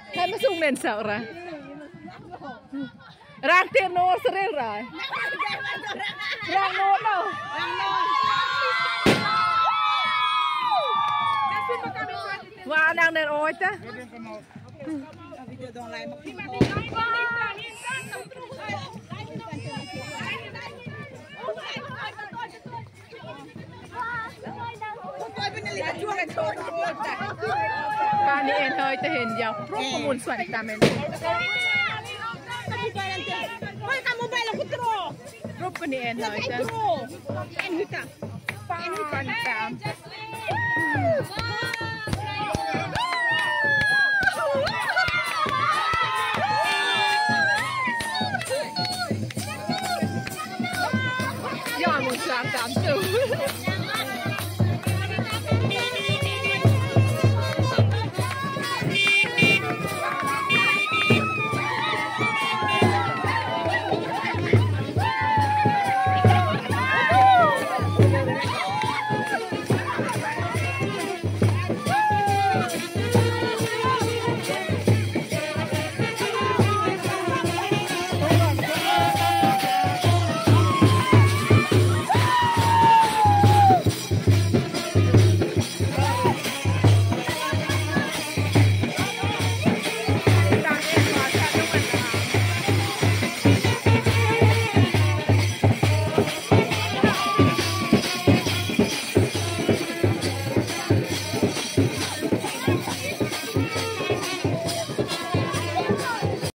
Hay mà sung nên sợ ra. Rang tiền nô sere rồi. Rang nô đâu. Và đang đến ôi ta. Ba ni en hơi ta hình dọc rốt có muốn xoay ta men. Ôi kamu bela kutro. Rốt có ni en hơi ta. En hita. En hita ni tam. Dạ một sáng tám từ.